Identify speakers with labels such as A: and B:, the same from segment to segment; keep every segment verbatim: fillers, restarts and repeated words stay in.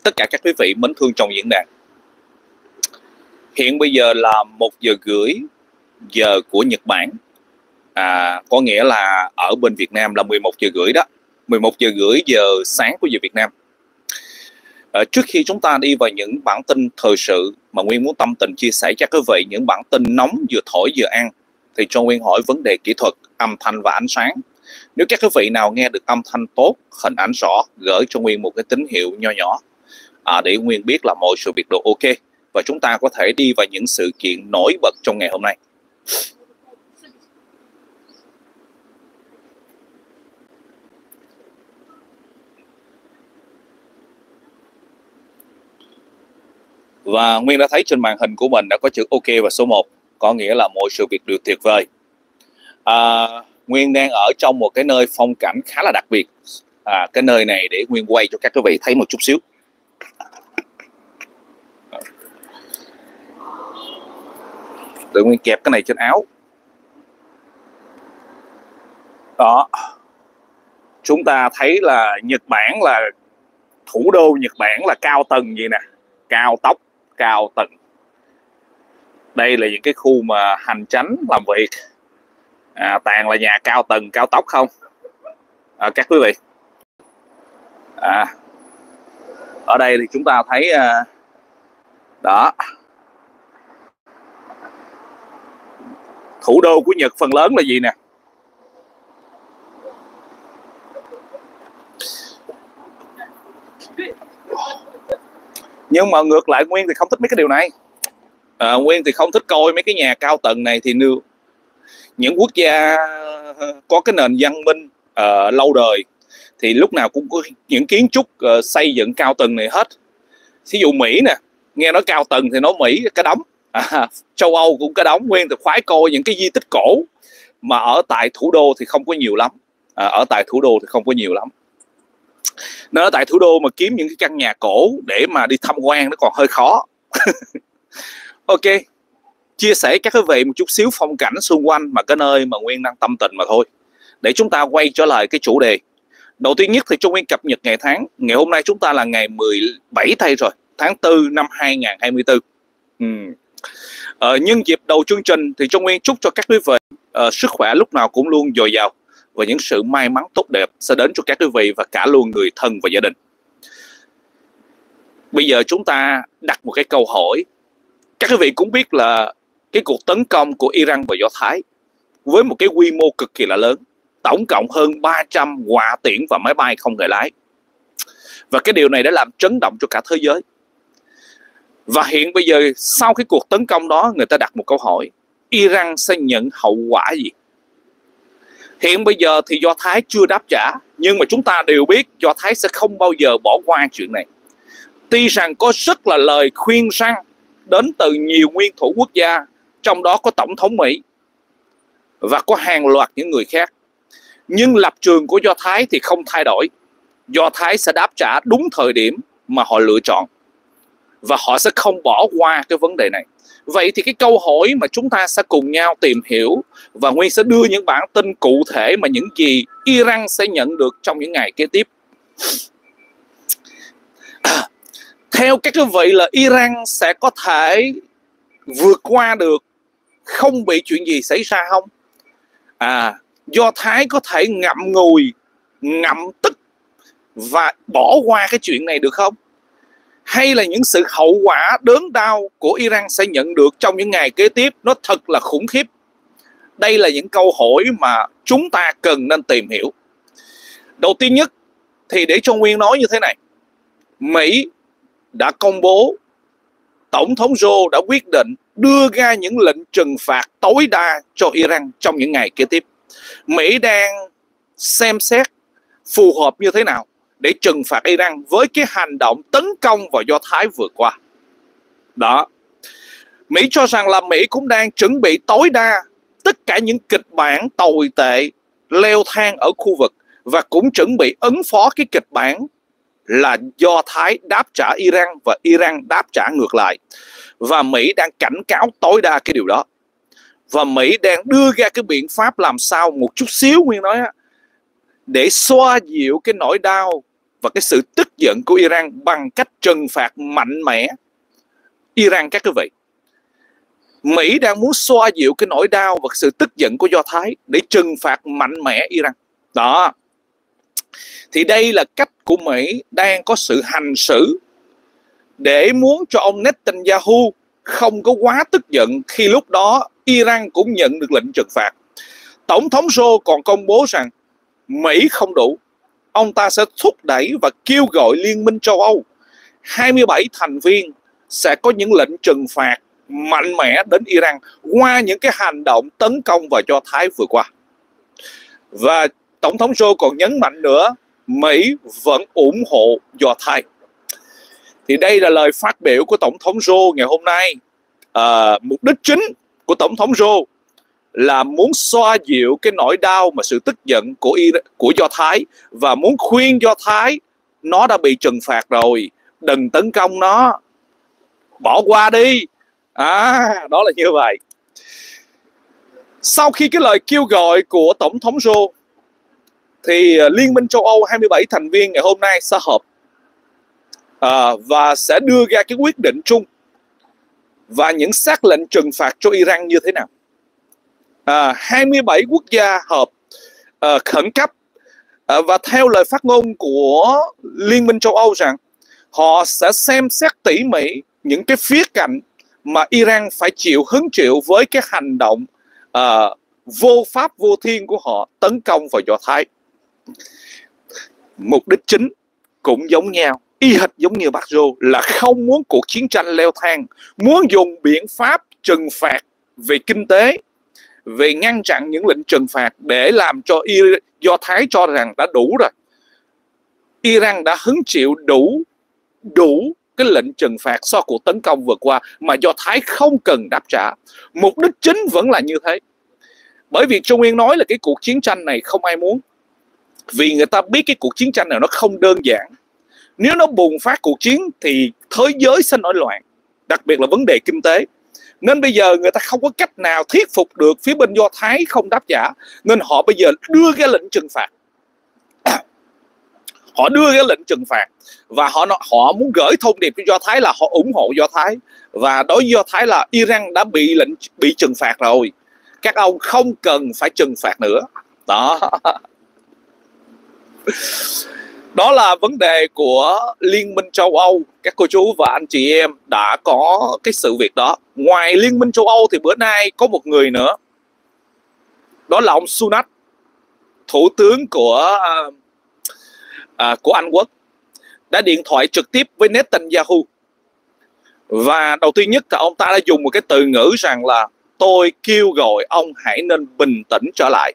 A: tất cả các quý vị mến thương trong diễn đàn. Hiện bây giờ là một giờ rưỡi giờ của Nhật Bản, à, có nghĩa là ở bên Việt Nam là mười một giờ rưỡi đó, mười một giờ rưỡi giờ sáng của giờ Việt Nam. À, trước khi chúng ta đi vào những bản tin thời sự mà Nguyên muốn tâm tình chia sẻ cho quý vị những bản tin nóng vừa thổi vừa ăn, thì cho Nguyên hỏi vấn đề kỹ thuật, âm thanh và ánh sáng. Nếu các quý vị nào nghe được âm thanh tốt, hình ảnh rõ, gửi cho Nguyên một cái tín hiệu nho nhỏ à, để Nguyên biết là mọi sự việc đều ok và chúng ta có thể đi vào những sự kiện nổi bật trong ngày hôm nay. Và Nguyên đã thấy trên màn hình của mình đã có chữ ok và số một, có nghĩa là mọi sự việc đều tuyệt vời. à, Nguyên đang ở trong một cái nơi phong cảnh khá là đặc biệt. à, Cái nơi này để Nguyên quay cho các quý vị thấy một chút xíu. Để Nguyên kẹp cái này trên áo. Đó, chúng ta thấy là Nhật Bản là thủ đô Nhật Bản là cao tầng gì nè, cao tốc, cao tầng. Đây là những cái khu mà hành chánh làm việc, à, toàn là nhà cao tầng, cao tốc không à, các quý vị. à, Ở đây thì chúng ta thấy à, đó, thủ đô của Nhật phần lớn là gì nè, nhưng mà ngược lại Nguyên thì không thích mấy cái điều này. à, Nguyên thì không thích coi mấy cái nhà cao tầng này. Thì như những quốc gia có cái nền văn minh uh, lâu đời thì lúc nào cũng có những kiến trúc uh, xây dựng cao tầng này hết. Ví dụ Mỹ nè, nghe nói cao tầng thì nói Mỹ cái đống, à, châu Âu cũng cái đống. Nguyên thì khoái coi những cái di tích cổ mà ở tại thủ đô thì không có nhiều lắm. à, Ở tại thủ đô thì không có nhiều lắm. Nên ở tại thủ đô mà kiếm những cái căn nhà cổ để mà đi tham quan nó còn hơi khó. Ok, chia sẻ các quý vị một chút xíu phong cảnh xung quanh mà cái nơi mà Nguyên đang tâm tình mà thôi, để chúng ta quay trở lại cái chủ đề. Đầu tiên nhất thì cho Nguyên cập nhật ngày tháng. Ngày hôm nay chúng ta là ngày mười bảy tây rồi, tháng tư năm hai nghìn không trăm hai mươi tư. ừ. ờ, Nhân dịp đầu chương trình thì cho Nguyên chúc cho các quý vị uh, sức khỏe lúc nào cũng luôn dồi dào và những sự may mắn tốt đẹp sẽ đến cho các quý vị và cả luôn người thân và gia đình. Bây giờ chúng ta đặt một cái câu hỏi. Các quý vị cũng biết là cái cuộc tấn công của Iran và Do Thái với một cái quy mô cực kỳ là lớn, tổng cộng hơn ba trăm hỏa tiễn và máy bay không người lái. Và cái điều này đã làm chấn động cho cả thế giới. Và hiện bây giờ sau cái cuộc tấn công đó, người ta đặt một câu hỏi: Iran sẽ nhận hậu quả gì? Hiện bây giờ thì Do Thái chưa đáp trả, nhưng mà chúng ta đều biết Do Thái sẽ không bao giờ bỏ qua chuyện này. Tuy rằng có rất là lời khuyên răn đến từ nhiều nguyên thủ quốc gia, trong đó có Tổng thống Mỹ và có hàng loạt những người khác, nhưng lập trường của Do Thái thì không thay đổi. Do Thái sẽ đáp trả đúng thời điểm mà họ lựa chọn, và họ sẽ không bỏ qua cái vấn đề này. Vậy thì cái câu hỏi mà chúng ta sẽ cùng nhau tìm hiểu, và Nguyên sẽ đưa những bản tin cụ thể mà những gì Iran sẽ nhận được trong những ngày kế tiếp. à, Theo các quý vị là Iran sẽ có thể vượt qua được, không bị chuyện gì xảy ra không? À, Do Thái có thể ngậm ngùi, ngậm tức và bỏ qua cái chuyện này được không? Hay là những sự hậu quả đớn đau của Iran sẽ nhận được trong những ngày kế tiếp nó thật là khủng khiếp? Đây là những câu hỏi mà chúng ta cần nên tìm hiểu. Đầu tiên nhất thì để cho Nguyên nói như thế này. Mỹ đã công bố, Tổng thống Joe đã quyết định đưa ra những lệnh trừng phạt tối đa cho Iran trong những ngày kế tiếp. Mỹ đang xem xét phù hợp như thế nào để trừng phạt Iran với cái hành động tấn công vào Do Thái vừa qua. Đó. Mỹ cho rằng là Mỹ cũng đang chuẩn bị tối đa tất cả những kịch bản tồi tệ leo thang ở khu vực, và cũng chuẩn bị ứng phó cái kịch bản là Do Thái đáp trả Iran và Iran đáp trả ngược lại. Và Mỹ đang cảnh cáo tối đa cái điều đó. Và Mỹ đang đưa ra cái biện pháp làm sao một chút xíu Nguyên nói á, để xoa dịu cái nỗi đau và cái sự tức giận của Iran bằng cách trừng phạt mạnh mẽ Iran các quý vị. Mỹ đang muốn xoa dịu cái nỗi đau và sự tức giận của Do Thái để trừng phạt mạnh mẽ Iran. Đó. Thì đây là cách của Mỹ đang có sự hành xử để muốn cho ông Netanyahu không có quá tức giận khi lúc đó Iran cũng nhận được lệnh trừng phạt. Tổng thống Joe còn công bố rằng Mỹ không đủ. Ông ta sẽ thúc đẩy và kêu gọi Liên minh châu Âu, hai mươi bảy thành viên sẽ có những lệnh trừng phạt mạnh mẽ đến Iran qua những cái hành động tấn công vào Do Thái vừa qua. Và Tổng thống Joe còn nhấn mạnh nữa, Mỹ vẫn ủng hộ Do Thái. Thì đây là lời phát biểu của Tổng thống Joe ngày hôm nay. À, mục đích chính của Tổng thống Joe là muốn xoa dịu cái nỗi đau mà sự tức giận của Iran, của Do Thái, và muốn khuyên Do Thái nó đã bị trừng phạt rồi, đừng tấn công nó, bỏ qua đi. À, đó là như vậy. Sau khi cái lời kêu gọi của Tổng thống Joe thì Liên minh châu Âu hai mươi bảy thành viên ngày hôm nay sẽ họp à, và sẽ đưa ra cái quyết định chung và những xác lệnh trừng phạt cho Iran như thế nào. À, hai mươi bảy quốc gia họp à, khẩn cấp à, và theo lời phát ngôn của Liên minh châu Âu rằng họ sẽ xem xét tỉ mỉ những cái khía cạnh mà Iran phải chịu hứng chịu với cái hành động à, vô pháp vô thiên của họ tấn công vào Do Thái. Mục đích chính cũng giống nhau, y hệt giống như bác Joe, là không muốn cuộc chiến tranh leo thang, muốn dùng biện pháp trừng phạt về kinh tế, về ngăn chặn những lệnh trừng phạt để làm cho Do Thái cho rằng đã đủ rồi. Iran đã hứng chịu đủ đủ cái lệnh trừng phạt sau cuộc tấn công vừa qua mà Do Thái không cần đáp trả. Mục đích chính vẫn là như thế. Bởi vì Trung Nguyên nói là cái cuộc chiến tranh này không ai muốn, vì người ta biết cái cuộc chiến tranh này nó không đơn giản. Nếu nó bùng phát cuộc chiến thì thế giới sẽ nổi loạn, đặc biệt là vấn đề kinh tế. Nên bây giờ người ta không có cách nào thuyết phục được phía bên Do Thái không đáp trả, nên họ bây giờ đưa ra lệnh trừng phạt. Họ đưa ra lệnh trừng phạt và họ họ muốn gửi thông điệp cho Do Thái là họ ủng hộ Do Thái, và đối với Do Thái là Iran đã bị lệnh bị trừng phạt rồi, các ông không cần phải trừng phạt nữa. Đó. Đó là vấn đề của Liên minh châu Âu. Các cô chú và anh chị em đã có cái sự việc đó. Ngoài Liên minh châu Âu thì bữa nay có một người nữa, đó là ông Sunak, thủ tướng của à, của Anh Quốc, đã điện thoại trực tiếp với Netanyahu. Và đầu tiên nhất là ông ta đã dùng một cái từ ngữ rằng là tôi kêu gọi ông hãy nên bình tĩnh trở lại.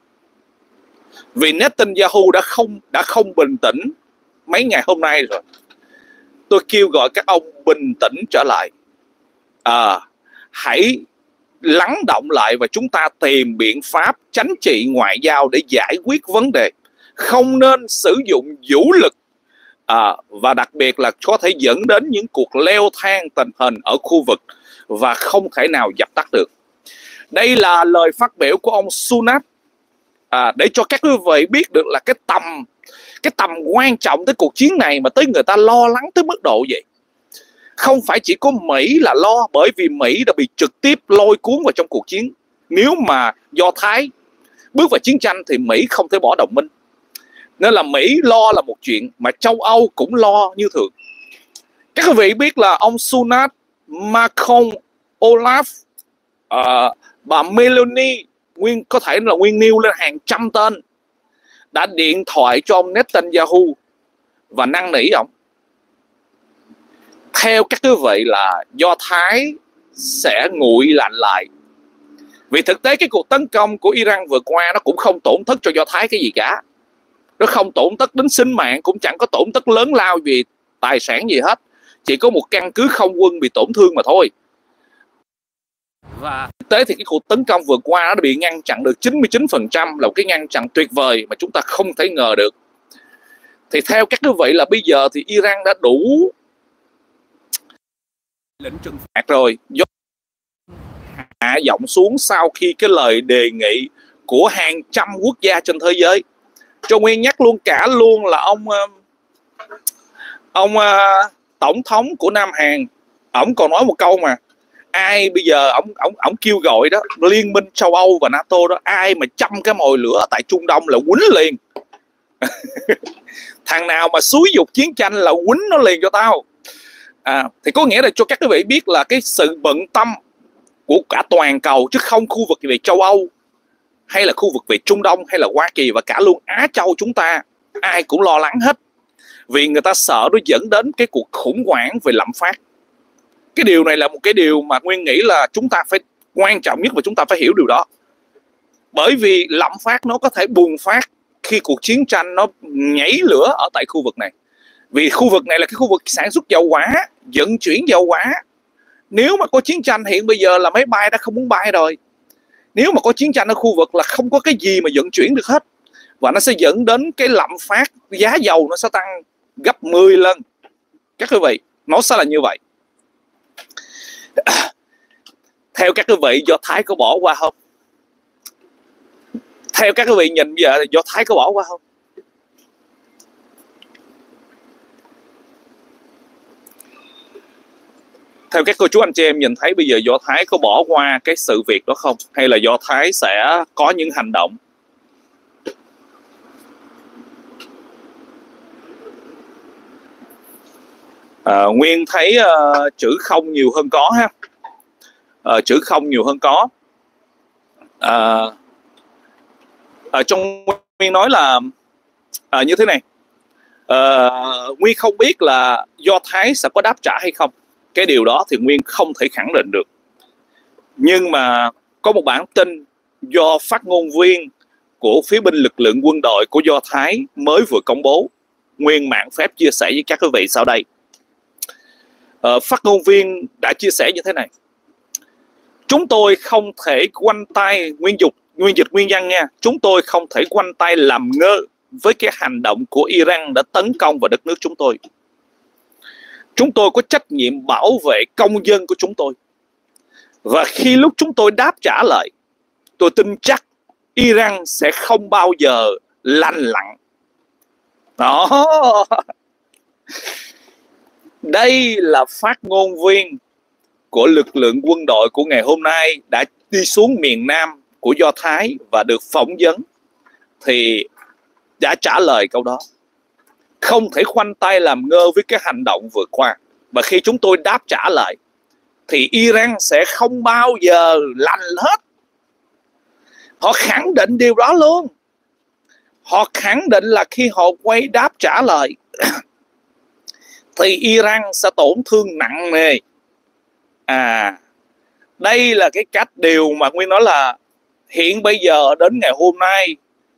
A: Vì Netanyahu đã không đã không bình tĩnh mấy ngày hôm nay rồi. Tôi kêu gọi các ông bình tĩnh trở lại. À, hãy lắng động lại và chúng ta tìm biện pháp chính trị ngoại giao để giải quyết vấn đề. Không nên sử dụng vũ lực à, và đặc biệt là có thể dẫn đến những cuộc leo thang tình hình ở khu vực và không thể nào dập tắt được. Đây là lời phát biểu của ông Sunak à, để cho các quý vị biết được là cái tầm cái tầm quan trọng tới cuộc chiến này mà tới người ta lo lắng tới mức độ vậy. Không phải chỉ có Mỹ là lo, bởi vì Mỹ đã bị trực tiếp lôi cuốn vào trong cuộc chiến. Nếu mà Do Thái bước vào chiến tranh thì Mỹ không thể bỏ đồng minh. Nên là Mỹ lo là một chuyện, mà châu Âu cũng lo như thường. Các quý vị biết là ông Sunak, Macron, Olaf, uh, bà Meloni, nguyên có thể là nguyên nêu lên hàng trăm tên, đã điện thoại cho ông Netanyahu và năn nỉ ông. Theo các quý vị là Do Thái sẽ nguội lạnh lại. Vì thực tế cái cuộc tấn công của Iran vừa qua nó cũng không tổn thất cho Do Thái cái gì cả. Nó không tổn thất đến sinh mạng, cũng chẳng có tổn thất lớn lao gì, tài sản gì hết. Chỉ có một căn cứ không quân bị tổn thương mà thôi. Và thực tế thì cái cuộc tấn công vừa qua nó bị ngăn chặn được chín mươi chín phần trăm, là một cái ngăn chặn tuyệt vời mà chúng ta không thể ngờ được. Thì theo các quý vị là bây giờ thì Iran đã đủ lệnh trừng phạt rồi, do hạ giọng xuống sau khi cái lời đề nghị của hàng trăm quốc gia trên thế giới. Cho Nguyên nhắc luôn cả luôn là ông Ông uh, tổng thống của Nam Hàn, ổng còn nói một câu mà ai bây giờ ổng ổng ổng kêu gọi đó, Liên minh châu Âu và NATO đó, ai mà châm cái mồi lửa tại Trung Đông là quýnh liền. Thằng nào mà xúi dục chiến tranh là quýnh nó liền cho tao. À, thì có nghĩa là cho các quý vị biết là cái sự bận tâm của cả toàn cầu, chứ không khu vực về châu Âu hay là khu vực về Trung Đông hay là Hoa Kỳ và cả luôn Á Châu chúng ta, ai cũng lo lắng hết, vì người ta sợ nó dẫn đến cái cuộc khủng hoảng về lạm phát. Cái điều này là một cái điều mà Nguyên nghĩ là chúng ta phải quan trọng nhất và chúng ta phải hiểu điều đó. Bởi vì lạm phát nó có thể bùng phát khi cuộc chiến tranh nó nhảy lửa ở tại khu vực này. Vì khu vực này là cái khu vực sản xuất dầu hỏa, vận chuyển dầu hỏa. Nếu mà có chiến tranh hiện bây giờ là máy bay đã không muốn bay rồi. Nếu mà có chiến tranh ở khu vực là không có cái gì mà vận chuyển được hết. Và nó sẽ dẫn đến cái lạm phát, giá dầu nó sẽ tăng gấp mười lần. Các quý vị, nó sẽ là như vậy. Theo các quý vị, Do Thái có bỏ qua không? Theo các quý vị nhìn giờ, Do Thái có bỏ qua không? Theo các cô chú anh chị em nhìn thấy bây giờ Do Thái có bỏ qua cái sự việc đó không? Hay là Do Thái sẽ có những hành động? À, Nguyên thấy uh, chữ không nhiều hơn có ha. Uh, chữ không nhiều hơn có. Uh, uh, trong Nguyên nói là uh, như thế này. Uh, Nguyên không biết là Do Thái sẽ có đáp trả hay không. Cái điều đó thì Nguyên không thể khẳng định được. Nhưng mà có một bản tin do phát ngôn viên của phía bên lực lượng quân đội của Do Thái mới vừa công bố. Nguyên mạng phép chia sẻ với các quý vị sau đây. Uh, phát ngôn viên đã chia sẻ như thế này: chúng tôi không thể quanh tay, nguyên dục nguyên dịch nguyên văn nha, chúng tôi không thể quanh tay làm ngơ với cái hành động của Iran đã tấn công vào đất nước chúng tôi. Chúng tôi có trách nhiệm bảo vệ công dân của chúng tôi. Và khi lúc chúng tôi đáp trả lại, tôi tin chắc Iran sẽ không bao giờ lành lặn. Đó. Đây là phát ngôn viên của lực lượng quân đội của ngày hôm nay đã đi xuống miền Nam của Do Thái và được phỏng vấn, thì đã trả lời câu đó. Không thể khoanh tay làm ngơ với cái hành động vừa qua. Và khi chúng tôi đáp trả lại thì Iran sẽ không bao giờ lành hết. Họ khẳng định điều đó luôn. Họ khẳng định là khi họ quay đáp trả lời thì Iran sẽ tổn thương nặng nề. À, đây là cái cách điều mà Nguyên nói là hiện bây giờ đến ngày hôm nay,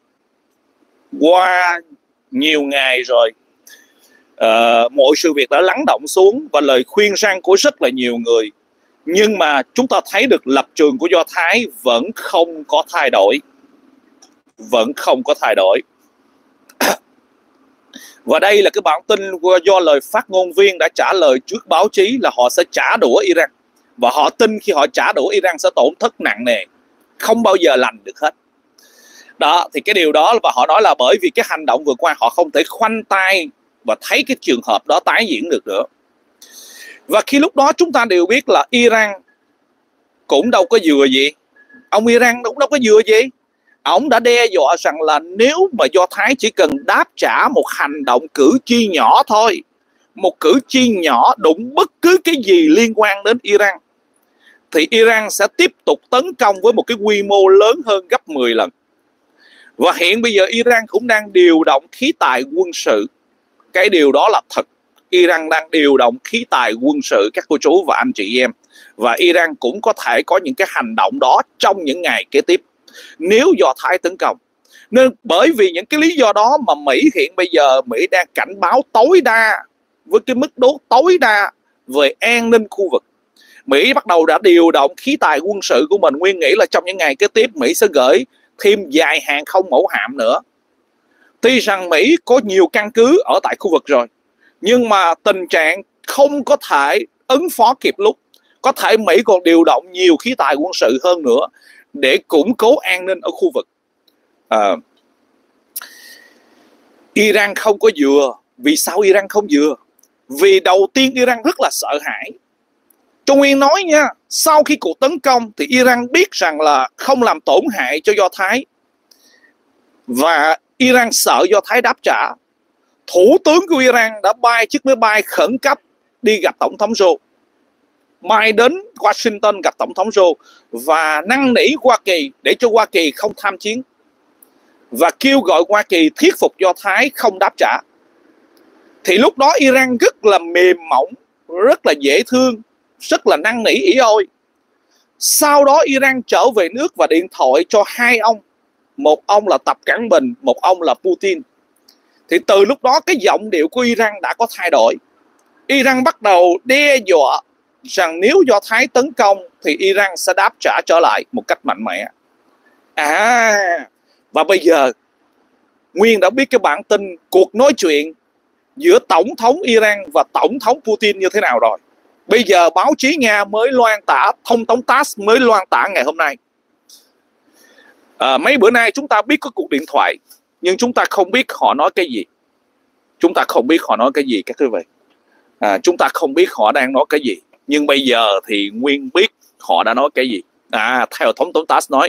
A: qua nhiều ngày rồi, uh, mọi sự việc đã lắng động xuống và lời khuyên răn của rất là nhiều người. Nhưng mà chúng ta thấy được lập trường của Do Thái vẫn không có thay đổi. Vẫn không có thay đổi. Và đây là cái bản tin do lời phát ngôn viên đã trả lời trước báo chí là họ sẽ trả đũa Iran. Và họ tin khi họ trả đũa Iran sẽ tổn thất nặng nề, không bao giờ lành được hết. Đó, thì cái điều đó và họ nói là bởi vì cái hành động vừa qua họ không thể khoanh tay và thấy cái trường hợp đó tái diễn được nữa. Và khi lúc đó chúng ta đều biết là Iran cũng đâu có vừa gì. Ông Iran cũng đâu có vừa gì. Ông đã đe dọa rằng là nếu mà Do Thái chỉ cần đáp trả một hành động cử chi nhỏ thôi, một cử chi nhỏ đụng bất cứ cái gì liên quan đến Iran, thì Iran sẽ tiếp tục tấn công với một cái quy mô lớn hơn gấp mười lần. Và hiện bây giờ Iran cũng đang điều động khí tài quân sự. Cái điều đó là thật. Iran đang điều động khí tài quân sự các cô chú và anh chị em. Và Iran cũng có thể có những cái hành động đó trong những ngày kế tiếp nếu Do Thái tấn công. Nên bởi vì những cái lý do đó mà Mỹ hiện bây giờ Mỹ đang cảnh báo tối đa, với cái mức độ tối đa về an ninh khu vực. Mỹ bắt đầu đã điều động khí tài quân sự của mình. Nguyên nghĩ là trong những ngày kế tiếp Mỹ sẽ gửi thêm vài hàng không mẫu hạm nữa. Tuy rằng Mỹ có nhiều căn cứ ở tại khu vực rồi, nhưng mà tình trạng không có thể ứng phó kịp lúc. Có thể Mỹ còn điều động nhiều khí tài quân sự hơn nữa để củng cố an ninh ở khu vực. à, Iran không có vừa. Vì sao Iran không vừa? Vì đầu tiên Iran rất là sợ hãi. Trung Nguyên nói nha, sau khi cuộc tấn công thì Iran biết rằng là không làm tổn hại cho Do Thái, và Iran sợ Do Thái đáp trả. Thủ tướng của Iran đã bay chiếc máy bay khẩn cấp đi gặp Tổng thống Joe, bay đến Washington gặp Tổng thống Joe và năn nỉ Hoa Kỳ để cho Hoa Kỳ không tham chiến, và kêu gọi Hoa Kỳ thuyết phục Do Thái không đáp trả. Thì lúc đó Iran rất là mềm mỏng, rất là dễ thương, rất là năn nỉ ỉ ôi. Sau đó Iran trở về nước và điện thoại cho hai ông, một ông là Tập Cận Bình, một ông là Putin. Thì từ lúc đó cái giọng điệu của Iran đã có thay đổi. Iran bắt đầu đe dọa rằng nếu Do Thái tấn công thì Iran sẽ đáp trả trở lại một cách mạnh mẽ. À, và bây giờ Nguyên đã biết cái bản tin cuộc nói chuyện giữa Tổng thống Iran và Tổng thống Putin như thế nào rồi. Bây giờ báo chí Nga mới loan tả, thông tấn TASS mới loan tả ngày hôm nay. À, mấy bữa nay chúng ta biết có cuộc điện thoại, nhưng chúng ta không biết họ nói cái gì. Chúng ta không biết họ nói cái gì các quý vị. À, chúng ta không biết họ đang nói cái gì. Nhưng bây giờ thì Nguyên biết họ đã nói cái gì. À, theo thông tấn TASS nói.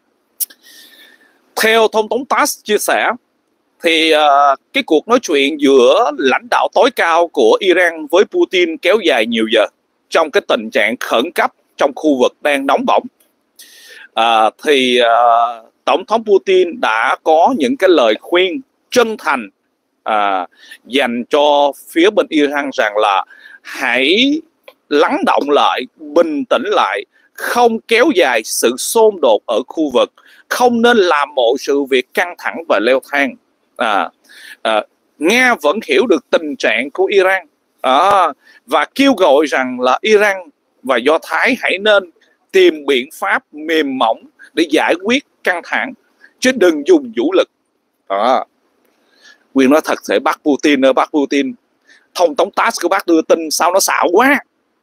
A: Theo thông tấn TASS chia sẻ, thì uh, cái cuộc nói chuyện giữa lãnh đạo tối cao của Iran với Putin kéo dài nhiều giờ trong cái tình trạng khẩn cấp trong khu vực đang nóng bỏng. Uh, thì uh, Tổng thống Putin đã có những cái lời khuyên chân thành uh, dành cho phía bên Iran rằng là hãy lắng động lại, bình tĩnh lại, không kéo dài sự xôn đột ở khu vực, không nên làm mọi sự việc căng thẳng và leo thang. À, à, Nga vẫn hiểu được tình trạng của Iran, à, và kêu gọi rằng là Iran và Do Thái hãy nên tìm biện pháp mềm mỏng để giải quyết căng thẳng, chứ đừng dùng vũ lực. À, Quyền nói thật thể bắt Putin ơi, bắt Putin. Thông tấn TASS của bác đưa tin sao nó xạo quá.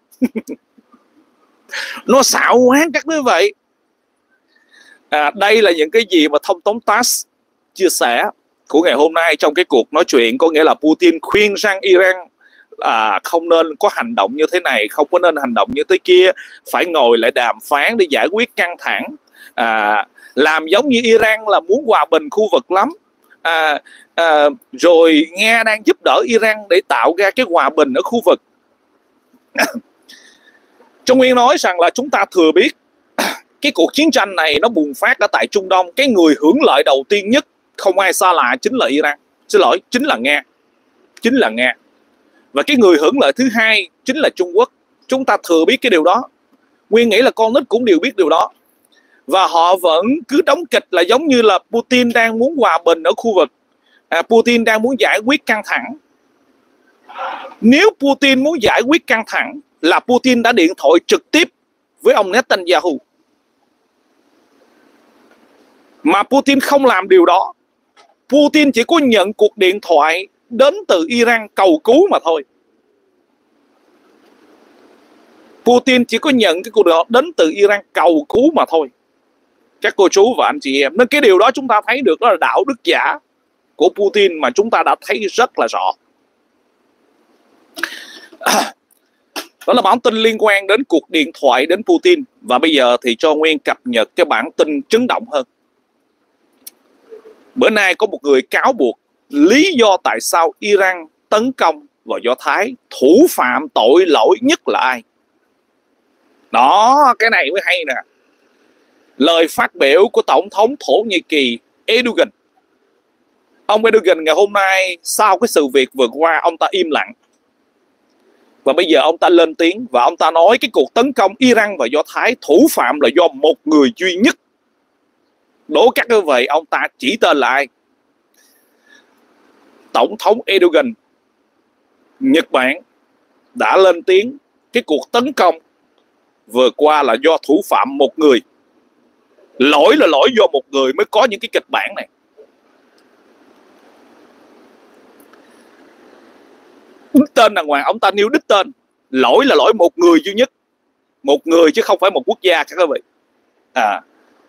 A: Nó xạo quá các quý vị. À, đây là những cái gì mà thông tấn TASS chia sẻ của ngày hôm nay trong cái cuộc nói chuyện. Có nghĩa là Putin khuyên rằng Iran à, không nên có hành động như thế này, không có nên hành động như thế kia, phải ngồi lại đàm phán để giải quyết căng thẳng. À, làm giống như Iran là muốn hòa bình khu vực lắm. À, à, rồi Nga đang giúp đỡ Iran để tạo ra cái hòa bình ở khu vực. Trung Nguyên nói rằng là chúng ta thừa biết cái cuộc chiến tranh này nó bùng phát ở tại Trung Đông. Cái người hưởng lợi đầu tiên nhất không ai xa lạ chính là Iran. Xin lỗi, chính là Nga. Chính là Nga. Và cái người hưởng lợi thứ hai chính là Trung Quốc. Chúng ta thừa biết cái điều đó. Nguyên nghĩ là con nít cũng đều biết điều đó. Và họ vẫn cứ đóng kịch là giống như là Putin đang muốn hòa bình ở khu vực. À, Putin đang muốn giải quyết căng thẳng. Nếu Putin muốn giải quyết căng thẳng là Putin đã điện thoại trực tiếp với ông Netanyahu. Mà Putin không làm điều đó. Putin chỉ có nhận cuộc điện thoại đến từ Iran cầu cứu mà thôi. Putin chỉ có nhận cái cuộc điện thoại đến từ Iran cầu cứu mà thôi. Các cô chú và anh chị em. Nên cái điều đó chúng ta thấy được đó là đạo đức giả của Putin mà chúng ta đã thấy rất là rõ. À, đó là bản tin liên quan đến cuộc điện thoại đến Putin. Và bây giờ thì cho Nguyên cập nhật cái bản tin chấn động hơn. Bữa nay có một người cáo buộc lý do tại sao Iran tấn công vào Do Thái, thủ phạm tội lỗi nhất là ai? Đó, cái này mới hay nè. Lời phát biểu của Tổng thống Thổ Nhĩ Kỳ Erdogan. Ông Erdogan ngày hôm nay sau cái sự việc vừa qua ông ta im lặng. Và bây giờ ông ta lên tiếng và ông ta nói cái cuộc tấn công Iran và Do Thái thủ phạm là do một người duy nhất. Đố các quý vị ông ta chỉ tên là ai? Tổng thống Erdogan Nhật Bản đã lên tiếng cái cuộc tấn công vừa qua là do thủ phạm một người. Lỗi là lỗi do một người mới có những cái kịch bản này. Đích tên đàng hoàng, ông ta nêu đích tên. Lỗi là lỗi một người duy nhất. Một người chứ không phải một quốc gia các quý vị. À,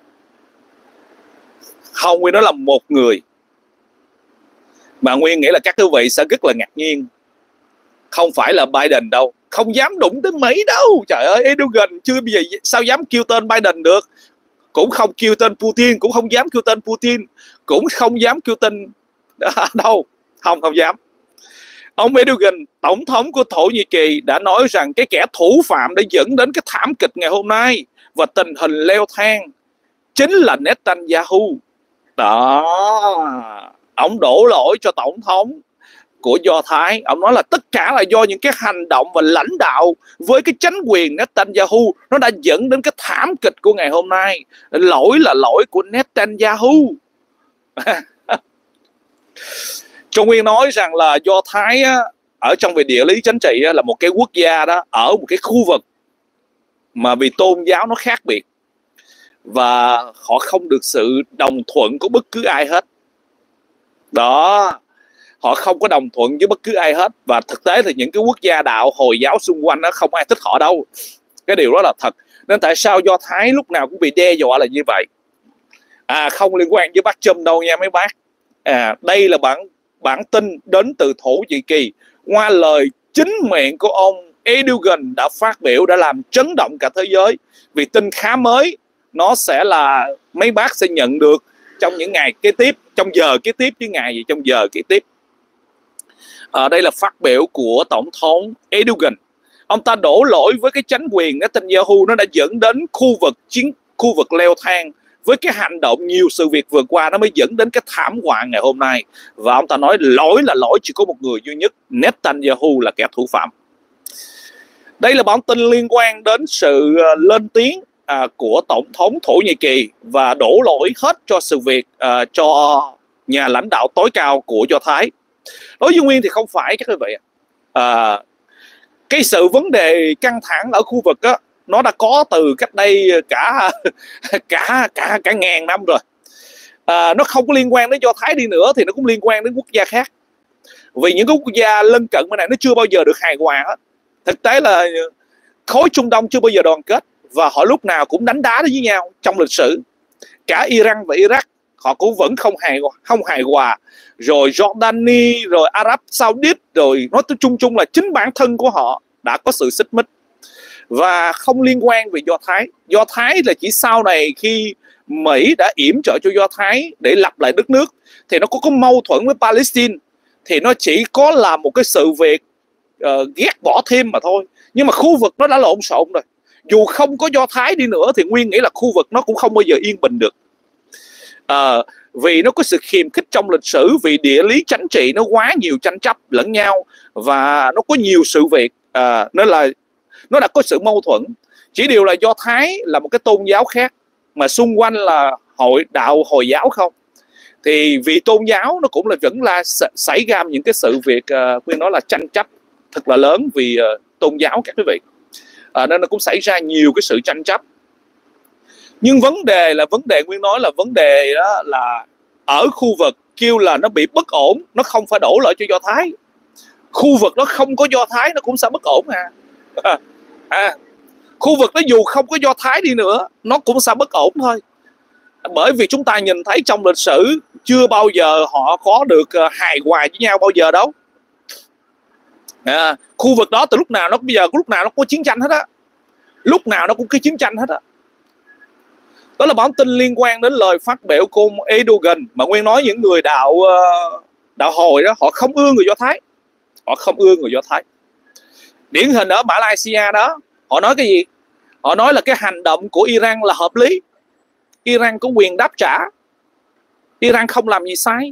A: không, Nguyên nói là một người. Mà Nguyên nghĩ là các quý vị sẽ rất là ngạc nhiên. không phải là Biden đâu, không dám đụng tới Mỹ đâu. Trời ơi, Erdogan chưa bây giờ sao dám kêu tên Biden được, cũng không kêu tên Putin, cũng không dám kêu tên Putin, cũng không dám kêu tên đâu, không không dám. Ông Erdogan, tổng thống của Thổ Nhĩ Kỳ, đã nói rằng cái kẻ thủ phạm đã dẫn đến cái thảm kịch ngày hôm nay và tình hình leo thang chính là Netanyahu. Đó, ông đổ lỗi cho tổng thống của Do Thái. Ông nói là tất cả là do những cái hành động và lãnh đạo với cái chính quyền Netanyahu, nó đã dẫn đến cái thảm kịch của ngày hôm nay. Lỗi là lỗi của Netanyahu. Trung Nguyên nói rằng là Do Thái á, ở trong về địa lý chính trị á, là một cái quốc gia đó ở một cái khu vực mà vì tôn giáo nó khác biệt và họ không được sự đồng thuận của bất cứ ai hết. Đó, họ không có đồng thuận với bất cứ ai hết. Và thực tế thì những cái quốc gia đạo Hồi giáo xung quanh đó không ai thích họ đâu. Cái điều đó là thật. Nên tại sao Do Thái lúc nào cũng bị đe dọa là như vậy? À, không liên quan với bác Trump đâu nha mấy bác. À, đây là bản bản tin đến từ Thổ Nhĩ Kỳ qua lời chính miệng của ông Erdogan đã phát biểu, đã làm chấn động cả thế giới. Vì tin khá mới, nó sẽ là mấy bác sẽ nhận được trong những ngày kế tiếp, trong giờ kế tiếp, chứ ngày gì trong giờ kế tiếp. À, đây là phát biểu của tổng thống Erdogan. Ông ta đổ lỗi với cái chính quyền Netanyahu, nó đã dẫn đến khu vực chiến khu vực leo thang với cái hành động nhiều sự việc vừa qua, nó mới dẫn đến cái thảm họa ngày hôm nay. Và ông ta nói lỗi là lỗi chỉ có một người duy nhất, Netanyahu là kẻ thủ phạm. Đây là bản tin liên quan đến sự lên tiếng à, của tổng thống Thổ Nhĩ Kỳ và đổ lỗi hết cho sự việc à, cho nhà lãnh đạo tối cao của Do Thái. Đối với Nguyên thì không phải các quý vị. À, cái sự vấn đề căng thẳng ở khu vực á, nó đã có từ cách đây cả cả cả cả ngàn năm rồi. À, nó không có liên quan đến Do Thái đi nữa thì nó cũng liên quan đến quốc gia khác. Vì những quốc gia lân cận bên này nó chưa bao giờ được hài hòa hết. Thực tế là khối Trung Đông chưa bao giờ đoàn kết và họ lúc nào cũng đánh đá với nhau trong lịch sử. Cả Iran và Iraq họ cũng vẫn không hài không hài hòa. Rồi Jordani, rồi Ả Rập Saudit, rồi nói chung chung là chính bản thân của họ đã có sự xích mích. Và không liên quan về Do Thái. Do Thái là chỉ sau này khi Mỹ đã yểm trợ cho Do Thái để lập lại đất nước thì nó có có mâu thuẫn với Palestine, thì nó chỉ có là một cái sự việc uh, ghét bỏ thêm mà thôi. Nhưng mà khu vực nó đã lộn xộn rồi. Dù không có Do Thái đi nữa thì Nguyên nghĩ là khu vực nó cũng không bao giờ yên bình được. Uh, vì nó có sự khiêu khích trong lịch sử, vì địa lý chính trị nó quá nhiều tranh chấp lẫn nhau và nó có nhiều sự việc, uh, nên là nó đã có sự mâu thuẫn. Chỉ điều là Do Thái là một cái tôn giáo khác mà xung quanh là hội đạo Hồi giáo không, thì vì tôn giáo nó cũng là vẫn là xảy ra những cái sự việc uh, Nguyên nói là tranh chấp thật là lớn vì uh, tôn giáo các quý vị. Uh, nên nó cũng xảy ra nhiều cái sự tranh chấp. Nhưng vấn đề là vấn đề Nguyên nói là vấn đề đó là ở khu vực kêu là nó bị bất ổn, nó không phải đổ lỗi cho Do Thái. Khu vực nó không có Do Thái nó cũng sẽ bất ổn à. À, à, khu vực đó dù không có Do Thái đi nữa nó cũng sẽ bất ổn thôi. Bởi vì chúng ta nhìn thấy trong lịch sử chưa bao giờ họ có được hài hòa với nhau bao giờ đâu. À, khu vực đó từ lúc nào nó bây giờ lúc nào nó có chiến tranh hết á, lúc nào nó cũng có chiến tranh hết á. Đó là bản tin liên quan đến lời phát biểu của ông Erdogan mà Nguyên nói những người đạo đạo Hồi đó họ không ưa người Do Thái, họ không ưa người Do Thái. Điển hình ở Malaysia đó, họ nói cái gì? Họ nói là cái hành động của Iran là hợp lý, Iran có quyền đáp trả, Iran không làm gì sai.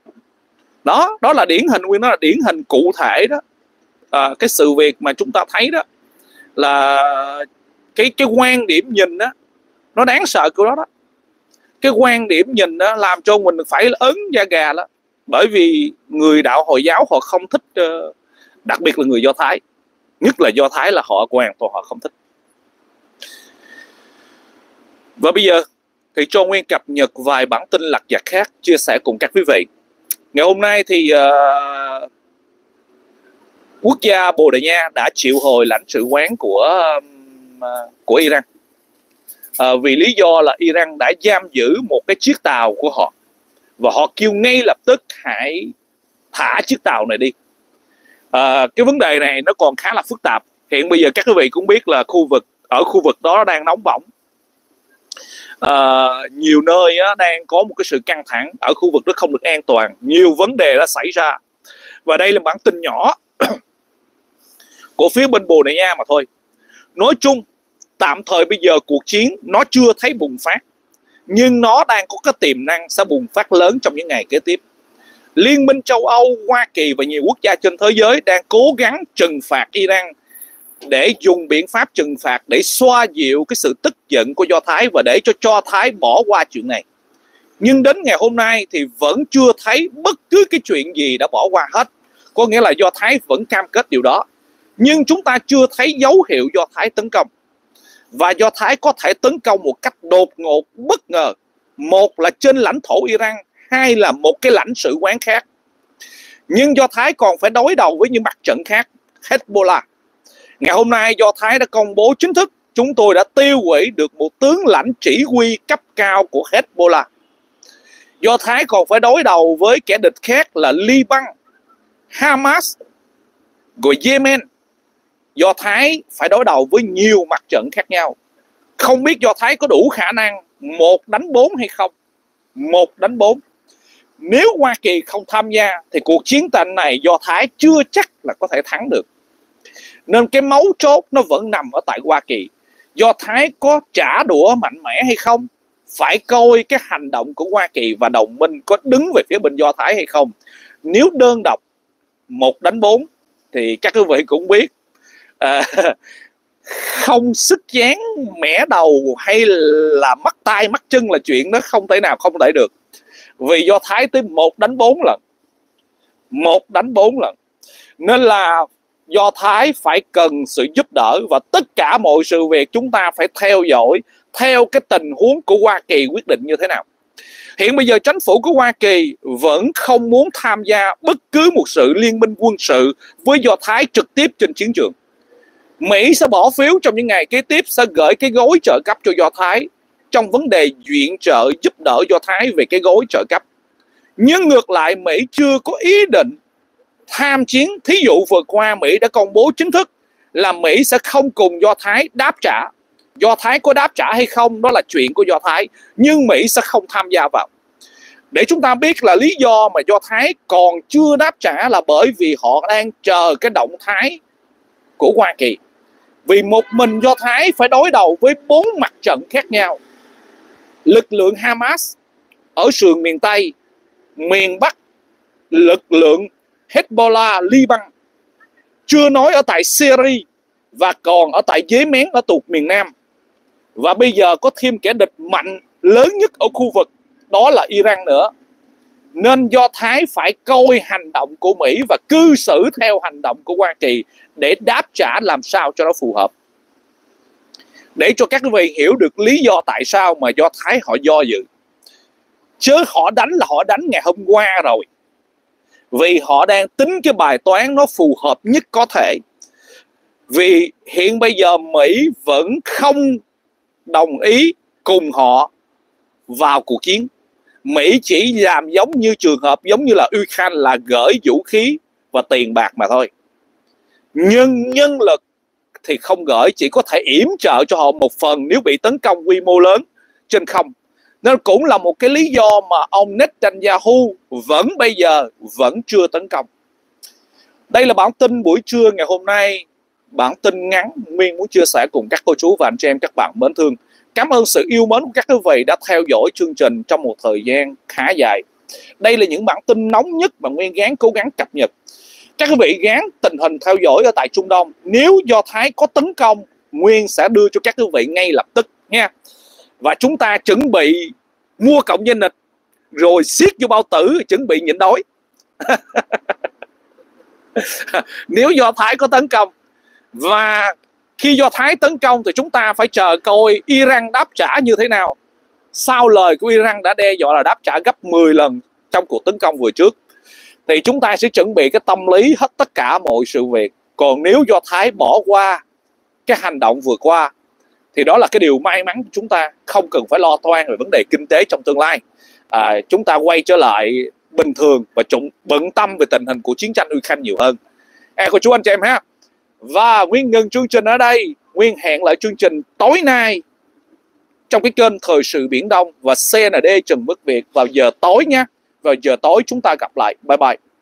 A: Đó, đó là điển hình, Nguyên nói là điển hình cụ thể đó. À, cái sự việc mà chúng ta thấy đó là cái cái quan điểm nhìn đó nó đáng sợ của đó đó. Cái quan điểm nhìn đó làm cho mình phải ớn da gà đó. Bởi vì người đạo Hồi giáo họ không thích, đặc biệt là người Do Thái, nhất là Do Thái là họ hoàn toàn họ không thích. Và bây giờ thì cho Nguyên cập nhật vài bản tin lặt vặt khác chia sẻ cùng các quý vị. Ngày hôm nay thì uh, quốc gia Bồ Đào Nha đã triệu hồi lãnh sự quán của uh, của Iran. Uh, vì lý do là Iran đã giam giữ một cái chiếc tàu của họ và họ kêu ngay lập tức hãy thả chiếc tàu này đi. À, cái vấn đề này nó còn khá là phức tạp. Hiện bây giờ các quý vị cũng biết là khu vực ở khu vực đó đang nóng bỏng. À, nhiều nơi á, đang có một cái sự căng thẳng, ở khu vực đó không được an toàn, nhiều vấn đề đã xảy ra. Và đây là bản tin nhỏ của phía bên Bồ Đào Nha mà thôi. Nói chung tạm thời bây giờ cuộc chiến nó chưa thấy bùng phát, nhưng nó đang có cái tiềm năng sẽ bùng phát lớn trong những ngày kế tiếp. Liên minh châu Âu, Hoa Kỳ và nhiều quốc gia trên thế giới đang cố gắng trừng phạt Iran, để dùng biện pháp trừng phạt để xoa dịu cái sự tức giận của Do Thái và để cho Do Thái bỏ qua chuyện này. Nhưng đến ngày hôm nay thì vẫn chưa thấy bất cứ cái chuyện gì đã bỏ qua hết. Có nghĩa là Do Thái vẫn cam kết điều đó, nhưng chúng ta chưa thấy dấu hiệu Do Thái tấn công. Và Do Thái có thể tấn công một cách đột ngột, bất ngờ. Một là trên lãnh thổ Iran, hai là một cái lãnh sự quán khác. Nhưng Do Thái còn phải đối đầu với những mặt trận khác. Hezbollah. Ngày hôm nay Do Thái đã công bố chính thức chúng tôi đã tiêu hủy được một tướng lãnh chỉ huy cấp cao của Hezbollah. Do Thái còn phải đối đầu với kẻ địch khác là Liban, Hamas, rồi Yemen. Do Thái phải đối đầu với nhiều mặt trận khác nhau. Không biết Do Thái có đủ khả năng một đánh bốn hay không? Một đánh bốn. Nếu Hoa Kỳ không tham gia thì cuộc chiến tranh này Do Thái chưa chắc là có thể thắng được. Nên cái mấu chốt nó vẫn nằm ở tại Hoa Kỳ. Do Thái có trả đũa mạnh mẽ hay không? Phải coi cái hành động của Hoa Kỳ và đồng minh có đứng về phía bên Do Thái hay không. Nếu đơn độc một đánh bốn thì các quý vị cũng biết, à, không sức dáng mẻ đầu hay là mắc tay mắc chân là chuyện đó không thể nào không thể được. Vì Do Thái tới một đánh bốn lần. Một đánh bốn lần. Nên là Do Thái phải cần sự giúp đỡ, và tất cả mọi sự việc chúng ta phải theo dõi theo cái tình huống của Hoa Kỳ quyết định như thế nào. Hiện bây giờ chính phủ của Hoa Kỳ vẫn không muốn tham gia bất cứ một sự liên minh quân sự với Do Thái trực tiếp trên chiến trường. Mỹ sẽ bỏ phiếu trong những ngày kế tiếp, sẽ gửi cái gói trợ cấp cho Do Thái trong vấn đề viện trợ giúp đỡ Do Thái về cái gói trợ cấp. Nhưng ngược lại Mỹ chưa có ý định tham chiến. Thí dụ vừa qua Mỹ đã công bố chính thức là Mỹ sẽ không cùng Do Thái đáp trả. Do Thái có đáp trả hay không đó là chuyện của Do Thái, nhưng Mỹ sẽ không tham gia vào. Để chúng ta biết là lý do mà Do Thái còn chưa đáp trả là bởi vì họ đang chờ cái động thái của Hoa Kỳ. Vì một mình Do Thái phải đối đầu với bốn mặt trận khác nhau. Lực lượng Hamas ở sườn miền Tây, miền Bắc, lực lượng Hezbollah, Liban, chưa nói ở tại Syria, và còn ở tại Yemen ở thuộc miền Nam. Và bây giờ có thêm kẻ địch mạnh lớn nhất ở khu vực, đó là Iran nữa. Nên Do Thái phải coi hành động của Mỹ và cư xử theo hành động của Hoa Kỳ để đáp trả làm sao cho nó phù hợp. Để cho các quý vị hiểu được lý do tại sao mà Do Thái họ do dự. Chứ họ đánh là họ đánh ngày hôm qua rồi. Vì họ đang tính cái bài toán nó phù hợp nhất có thể. Vì hiện bây giờ Mỹ vẫn không đồng ý cùng họ vào cuộc chiến. Mỹ chỉ làm giống như trường hợp giống như là Ukraine là gửi vũ khí và tiền bạc mà thôi. Nhưng nhân lực thì không gửi, chỉ có thể yểm trợ cho họ một phần nếu bị tấn công quy mô lớn trên không. Nên cũng là một cái lý do mà ông Netanyahu vẫn bây giờ vẫn chưa tấn công. Đây là bản tin buổi trưa ngày hôm nay. Bản tin ngắn Nguyên muốn chia sẻ cùng các cô chú và anh chị em các bạn mến thương. Cảm ơn sự yêu mến của các quý vị đã theo dõi chương trình trong một thời gian khá dài. Đây là những bản tin nóng nhất mà Nguyên gắng cố gắng cập nhật. Các quý vị gắng tình hình theo dõi ở tại Trung Đông. Nếu Do Thái có tấn công, Nguyên sẽ đưa cho các quý vị ngay lập tức nha. Và chúng ta chuẩn bị mua cộng danh nịch, rồi siết vô bao tử, chuẩn bị nhịn đói. Nếu Do Thái có tấn công. Và khi Do Thái tấn công thì chúng ta phải chờ coi Iran đáp trả như thế nào. Sau lời của Iran đã đe dọa là đáp trả gấp mười lần trong cuộc tấn công vừa trước, thì chúng ta sẽ chuẩn bị cái tâm lý hết tất cả mọi sự việc. Còn nếu Do Thái bỏ qua cái hành động vừa qua thì đó là cái điều may mắn của chúng ta, không cần phải lo toan về vấn đề kinh tế trong tương lai. À, chúng ta quay trở lại bình thường và chúng bận tâm về tình hình của chiến tranh Ukraine nhiều hơn. à, của chú anh chị em ha. Và Nguyên ngừng chương trình ở đây. Nguyên hẹn lại chương trình tối nay trong cái kênh Thời sự Biển Đông và xê en đê Trần Mức Việt vào giờ tối nha. Vào giờ tối chúng ta gặp lại. Bye bye.